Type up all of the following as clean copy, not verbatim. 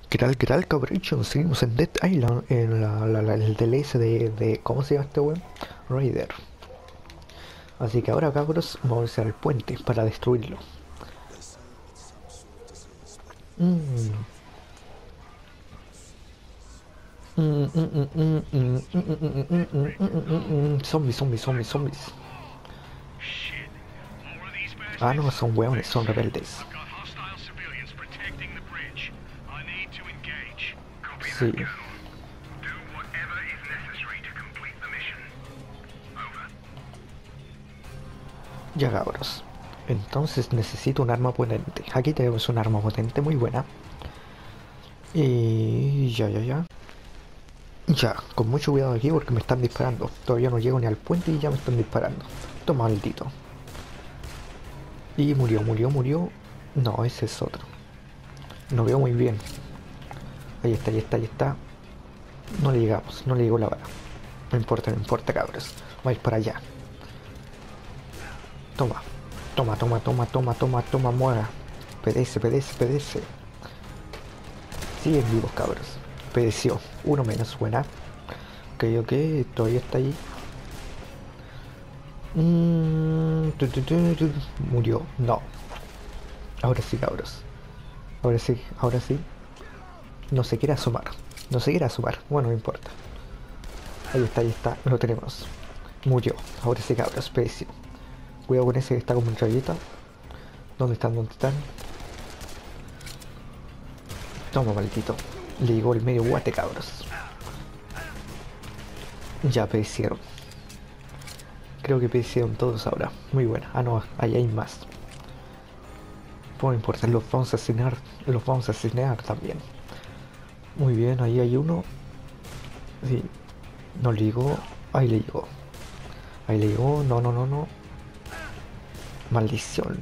¿Qué tal, cabrón? Seguimos en Dead Island, en el DLC de... ¿Cómo se llama este weón? Raider. Así que ahora, cabros, vamos a usar el puente para destruirlo. Mm. Zombies, zombies, zombies, zombies. Ah, no, son weones, son rebeldes. Sí. Ya, cabros. Entonces necesito un arma potente. Aquí tenemos un arma potente muy buena. Y ya. Ya, con mucho cuidado aquí porque me están disparando. Todavía no llego ni al puente y ya me están disparando. Toma, maldito. Y murió. No, ese es otro. No veo muy bien. Ahí está. No le llegamos, no le llegó la bala. No importa, cabros. Va a ir para allá. Toma, muera. PDS. Siguen vivos, cabros. Pedeció. Uno menos, buena. Ok, todavía está ahí. Murió. No. Ahora sí, cabros. Ahora sí. No se quiere asomar. Bueno, no importa. Ahí está. Lo tenemos. Murió. Ahora sí, cabros. Pedeció. Cuidado con ese que está como un rayita. ¿Dónde están? Toma, maldito. Le llegó el medio guate, cabros. Ya perecieron. Creo que perecieron todos ahora. Muy buena. Ah, no, ahí hay más. Pues no importa, los vamos a asesinar también. Muy bien, ahí hay uno. Sí. No le llegó. Ahí le llegó. No. Maldición.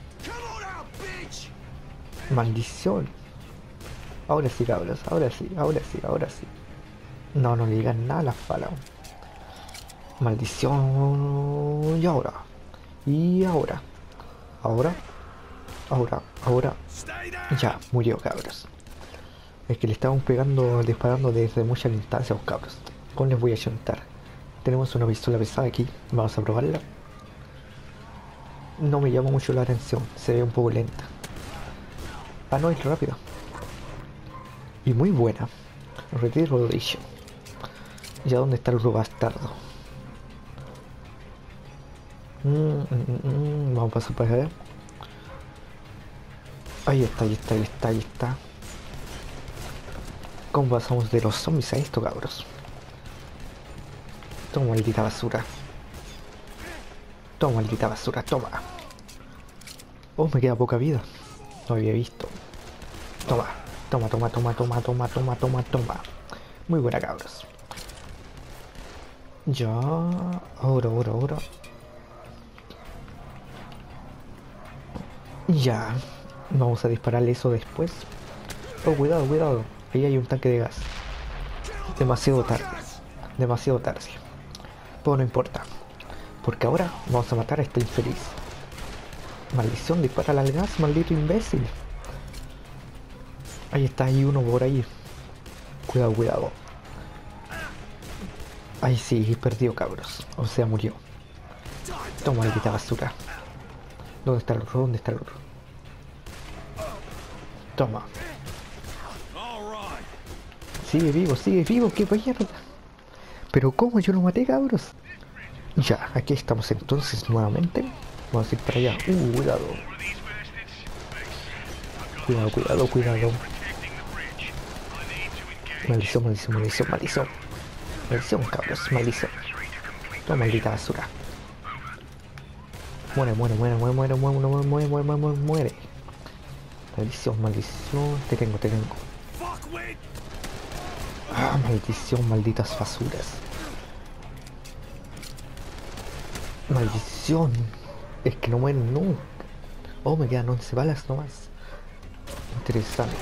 Ahora sí, cabros. Ahora sí. No le digan nada a las balas. Maldición. Y ahora. Ahora. Ya, murió, cabros. Es que le estaban disparando desde muchas distancias, cabros. ¿Cómo les voy a chantar? Tenemos una pistola pesada aquí. Vamos a probarla. No me llama mucho la atención. Se ve un poco lenta. Ah, no, es rápida. Y muy buena. Retiro Rodation. ¿Ya dónde está el otro bastardo? Vamos a pasar para allá. Ahí está. ¿Cómo pasamos de los zombies a esto, cabros? Toma, maldita basura. Toma. Oh, me queda poca vida. No había visto. Toma. Muy buena, cabros. Ya. Ahora. Ya. Vamos a dispararle eso después. Oh, cuidado. Ahí hay un tanque de gas. Demasiado tarde. Pero no importa. Porque ahora vamos a matar a este infeliz. Maldición, dispara al gas, maldito imbécil. Ahí está, hay uno por ahí. Cuidado. Ahí sí, perdió, cabros. O sea, murió. Toma, maldita basura. ¿Dónde está el otro? Toma. Sigue vivo, qué mierda. Pero ¿cómo yo lo maté, cabros? Ya, aquí estamos entonces nuevamente. Vamos a ir para allá. Cuidado. Maldición. Maldición, cabros, maldición. Toma, maldita basura. Muere. Maldición. Te tengo. Ah, maldición, malditas basuras. Maldición. Es que no mueren nunca. Oh, me quedan 11 balas nomás. Interesante.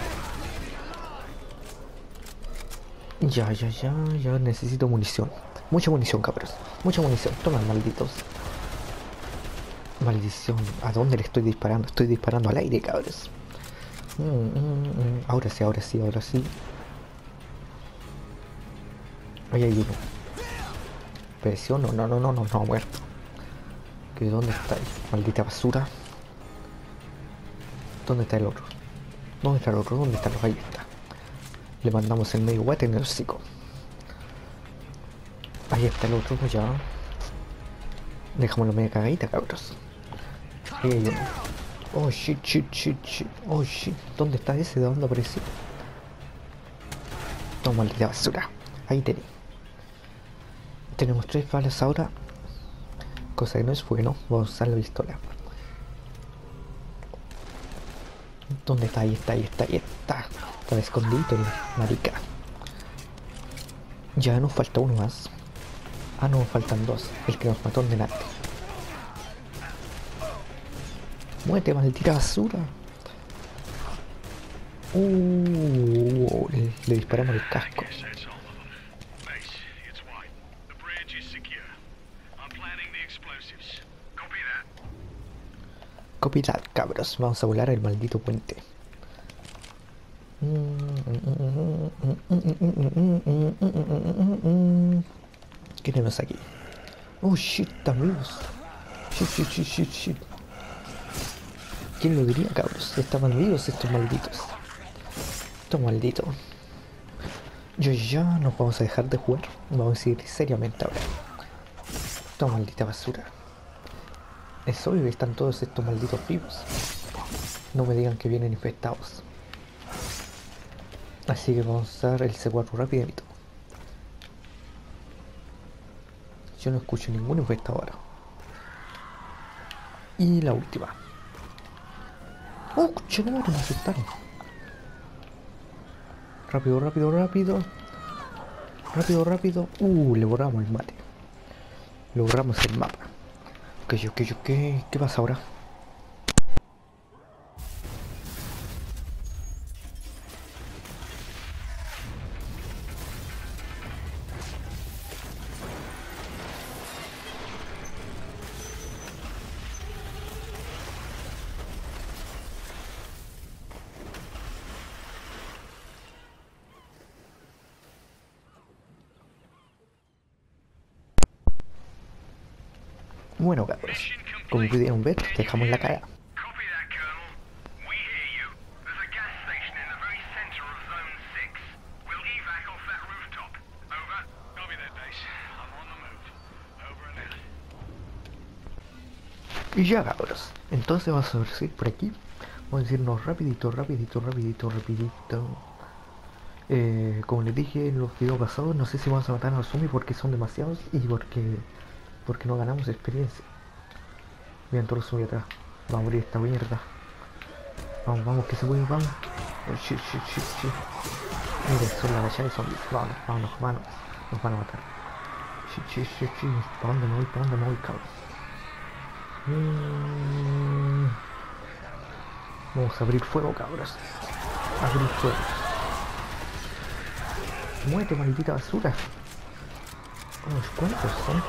Ya, necesito munición. Mucha munición, cabros. Toma, malditos. Maldición. ¿A dónde le estoy disparando? Estoy disparando al aire, cabros. Ahora sí, ahora sí, ahora sí. Ahí hay uno. Presión, no, no, no, no, no, no, muerto. ¿Que dónde está? Maldita basura. ¿Dónde está el otro? ¿Dónde está el otro? ¿Dónde está el otro? Ahí está. Le mandamos el medio guate en el hocico. Ahí está el otro, ya. Dejámoslo media cagadita, cabros. Ahí hay uno. Oh shit, shit, shit, shit. Oh shit. ¿Dónde está ese? ¿De dónde apareció? Toma, maldita basura. Ahí tenéis. Tenemos 3 balas ahora. Cosa que no es bueno. Vamos a usar la pistola. ¿Dónde está? Ahí está, ahí está, ahí está. Está escondido el marica. Ya nos falta uno más. Ah, no, faltan 2. El que nos mató en delante. Muévete, maldita basura. Le disparamos el casco. Copy that, cabros. Vamos a volar el maldito puente. ¿Qué tenemos aquí? Oh shit, están vivos. Shit, shit, shit, shit, shit. ¿Quién lo diría, cabros? Estaban vivos estos malditos. Estos malditos. Ya nos vamos a dejar de jugar. Vamos a seguir seriamente ahora. Esta maldita basura. Es obvio que están todos estos malditos vivos. No me digan que vienen infectados. Así que vamos a usar el C4 rapidito. Yo no escucho ningún infectado ahora. Y la última. ¡Oh, che, no me asustaron! Rápido, rápido, rápido. Rápido, rápido. Le borramos el mate. Le borramos el mapa. ¿Qué pasa ahora? Bueno, cabros, como pudieron ver, dejamos la caga. Y ya, cabros, entonces vamos a seguir por aquí. Vamos a irnos rapidito, rapidito, rapidito, rapidito. Como les dije en los videos pasados, no sé si vamos a matar a los zombies porque son demasiados y porque no ganamos experiencia. Miren todos los zombies atrás. Vamos a morir esta mierda. Vamos, vamos, que se puede, vamos. Oh, shit, shit, shit, shit. Miren, son la cachada de zombies. Vámonos, vámonos, vámonos. Nos van a matar. Shit, shit, shit, shit. ¿Para dónde me voy? ¿Para dónde me voy, cabrón? Vamos a abrir fuego, cabros. Abrir fuego. Muévete, maldita basura. ¿Cuántos son?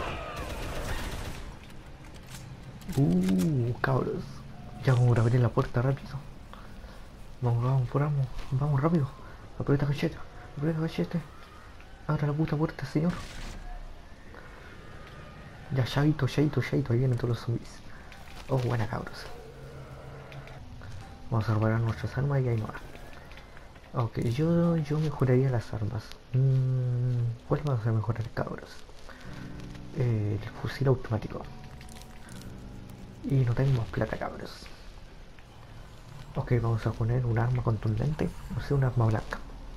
Cabros. Ya vamos a abrir la puerta rápido. Vamos, vamos, vamos. Vamos rápido. Aprieta cachete. Aprieta cachete. Abra la puta puerta, señor. Ya, chavito, chavito, chavito. Ahí vienen todos los zombies. Oh, buena, cabros. Vamos a reparar nuestras armas y ahí no va. Ok, yo mejoraría las armas. ¿Cuál vamos a mejorar, cabros? El fusil automático. Y no tengo más plata, cabros. Ok, vamos a poner un arma contundente. O sea, un arma blanca.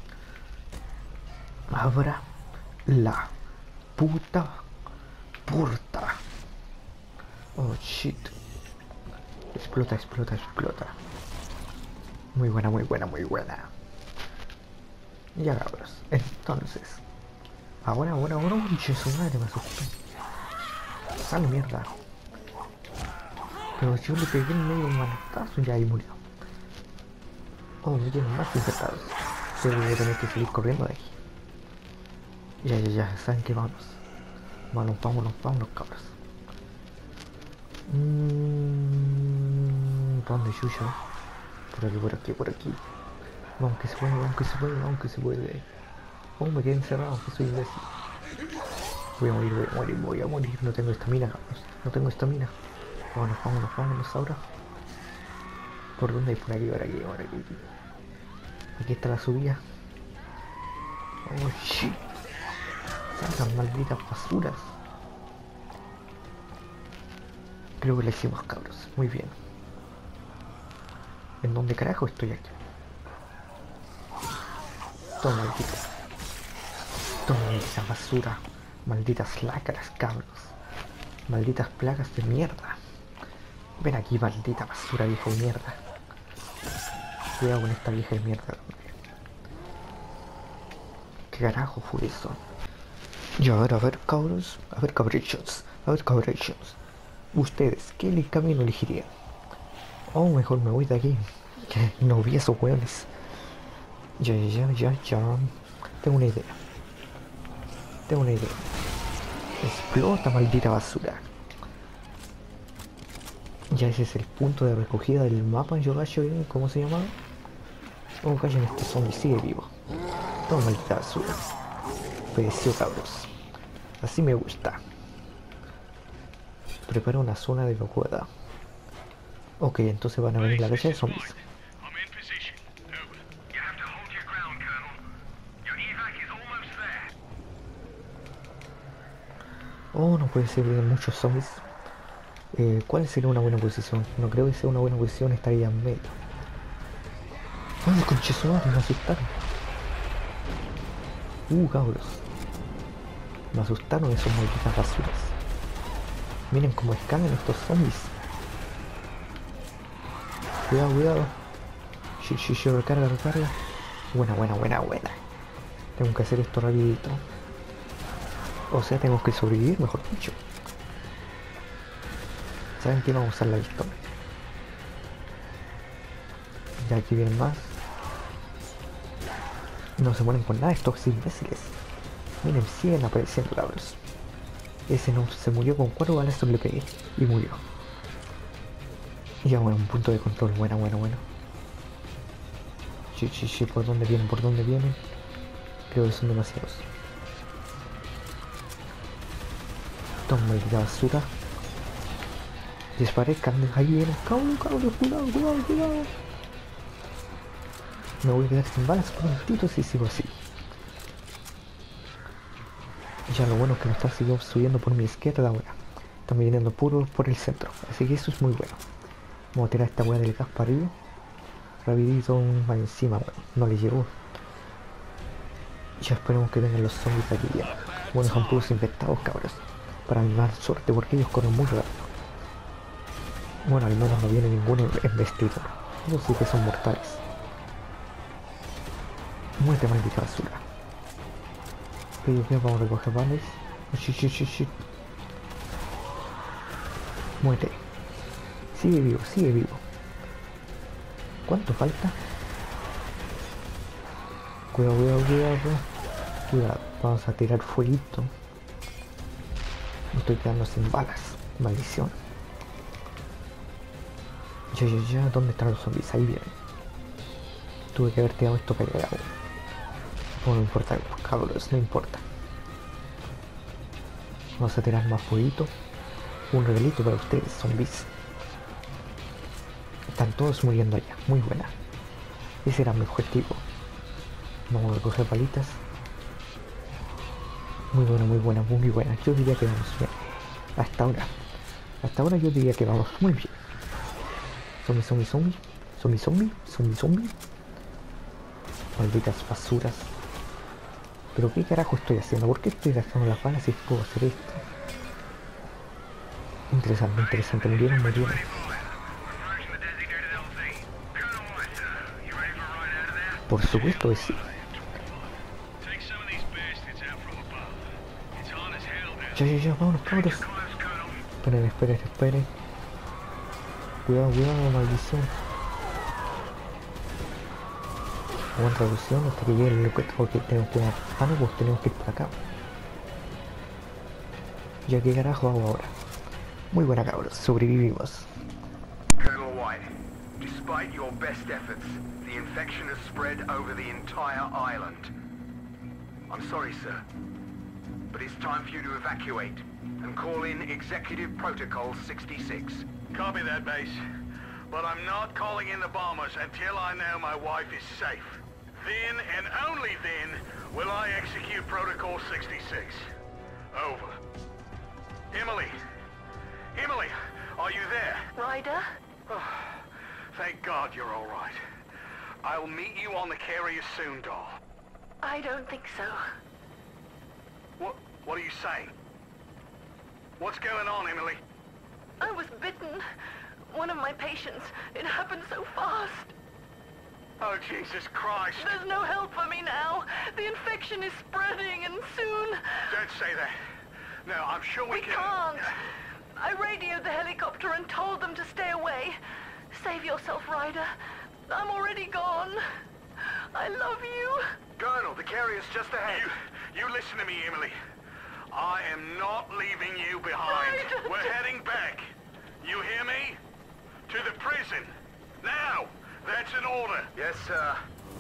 Abra la puta puerta. Oh shit. Explota, explota, explota. Muy buena, muy buena, muy buena. Ya, cabros. Entonces. Ahora, pinche su madre, me asustó. Sale mierda. Pero yo le pegué en medio un manotazo y ya ahí murió. Oh, me tienen más infectados. Yo voy a tener que salir corriendo de aquí. Ya, saben que vamos. Vámonos, cabros. ¿Para dónde chucha? Por aquí, por aquí, por aquí. Vamos que se puede, vamos que se puede, vamos que se puede. Oh, me quedé encerrado, que soy imbécil. Voy a morir, voy a morir, voy a morir. No tengo estamina, cabros. No tengo estamina. Vámonos, vámonos, vámonos ahora. ¿Por dónde hay? Por aquí, por aquí, por aquí. Aquí está la subida. Oh, shit. Salgan malditas basuras. Creo que lo hicimos, cabros. Muy bien. ¿En dónde carajo estoy aquí? Toma, maldito. Toma esa basura. Malditas lácaras, cabros. Malditas plagas de mierda. Ven aquí, maldita basura vieja de mierda. Cuidado con esta vieja de mierda. ¿Qué carajo fue eso? Y a ver, cabros. A ver, cabrichos. A ver, cabrichos. Ustedes, ¿qué camino elegirían? Oh, mejor me voy de aquí. No vi esos hueones. Ya. Tengo una idea. Explota, maldita basura. Ya ese es el punto de recogida del mapa, yo gallo, ¿cómo se llama? Oh, callen, este zombie sigue vivo. Toma, maldita basura. Pereció, cabros. Así me gusta. Prepara una zona de evacuada. Ok, entonces van a venir la calle de zombies. Oh, no puede ser, vienen muchos zombies. ¿Cuál sería una buena posición? No creo que sea una buena posición, estaría en medio. ¡Ay, conchesumadre! Me asustaron. Cabros. Me asustaron esos malditas basuras. Miren cómo escalan estos zombies. Cuidado. Recarga. Buena. Tengo que hacer esto rapidito. O sea, tengo que sobrevivir, mejor dicho. ¿Saben qué? Vamos a usar la pistola. Ya aquí vienen más. No se mueren con nada estos imbéciles. Miren, siguen apareciendo, cabros. Ese no se murió con 4 balas, le pegué y murió. Ya bueno, un punto de control, bueno. ¿Por dónde vienen? Creo que son demasiados. Toma, maldita basura. Disparé, ahí vienen. Cabros, cuidado. Me voy a quedar sin balas por un momentito si sigo así. Ya lo bueno es que me está subiendo por mi izquierda ahora. Están viniendo puros por el centro. Así que eso es muy bueno. Vamos a tirar esta weá del gas para arriba. Rapidito, va encima, bueno. No le llegó. Ya esperemos que vengan los zombies aquí ya. Bueno, son puros infectados, cabros. Para mi mala suerte, porque ellos corren muy rápido. Bueno, al menos no viene ningún embestidor. Ellos sí que son mortales. Muerte, maldita basura. Ok, vamos a recoger balas. Shit. Muerte. Sigue vivo. ¿Cuánto falta? Cuidado. Vamos a tirar fueguito. Me estoy quedando sin balas. Maldición. Ya. ¿Dónde están los zombies? Ahí vienen. Tuve que haber tirado esto para allá. No importa, cabros, no importa. Vamos a tirar más fueguito. Un regalito para ustedes, zombies. Están todos muriendo allá. Muy buena. Ese era mi objetivo. Vamos a coger palitas. Muy buena. Yo diría que vamos bien. Hasta ahora yo diría que vamos muy bien. Zombie. Malditas basuras. ¿Pero qué carajo estoy haciendo? ¿Por qué estoy gastando las balas si puedo hacer esto? Interesante. Murieron. Por supuesto que sí. Ya, vámonos, cabros. Esperen. Cuidado, maldición. Buena reducción hasta que llegue el porque tenemos que dar mano, pues tenemos que ir para acá. Ya, ¿qué carajo hago ahora? Muy buena, cabros, sobrevivimos. Despite your best efforts, the infection has spread over the entire island. I'm sorry, sir, but it's time for you to evacuate and call in Executive Protocol 66. Copy that, base. But I'm not calling in the bombers until I know my wife is safe. Then, and only then, will I execute Protocol 66. Over. Emily! Emily, are you there? Ryder? Oh, thank God you're all right. I'll meet you on the carrier soon, doll. I don't think so. What are you saying? What's going on, Emily? I was bitten. One of my patients. It happened so fast. Oh, Jesus Christ. There's no help for me now. The infection is spreading and soon... Don't say that. No, I'm sure we can... can't. I radioed the helicopter and told them to stay away. Save yourself, Ryder. I'm already gone. I love you. Colonel, the carrier's just ahead. You listen to me, Emily. I am not leaving you behind. Ryder. We're heading back. You hear me? To the prison. Now! That's an order. Yes, sir.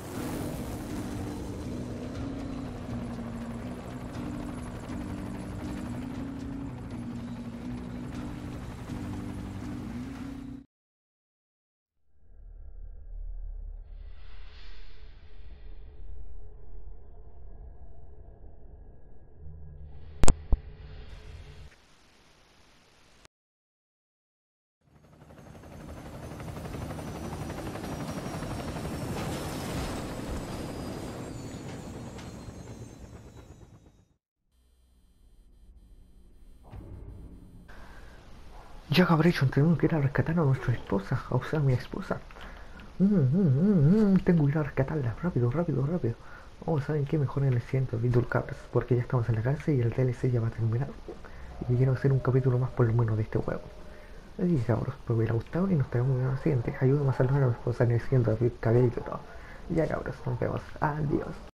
Ya cabrón, tenemos que ir a rescatar a nuestra esposa, o sea, a mi esposa. Tengo que ir a rescatarla, rápido, rápido, rápido. Oh, ¿saben qué? Mejor en el siguiente capítulo, cabros, porque ya estamos en la cárcel y el DLC ya va a terminar. Y quiero hacer un capítulo más por lo menos de este juego. Así que cabros, espero que os haya gustado y nos vemos en el siguiente. Ayúdenme a salvar a mi esposa en el siguiente capítulo. Ya cabros, nos vemos. Adiós.